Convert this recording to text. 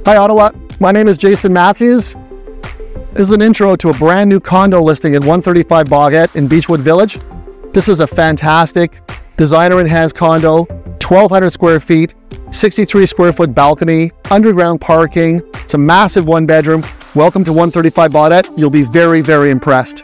Hi Ottawa, my name is Jason Matthews. This is an intro to a brand new condo listing at 135 Baguette in Beechwood Village. This is a fantastic designer enhanced condo, 1,200 square feet, 63 square foot balcony, underground parking. It's a massive one bedroom. Welcome to 135 Baguette. You'll be very, very impressed.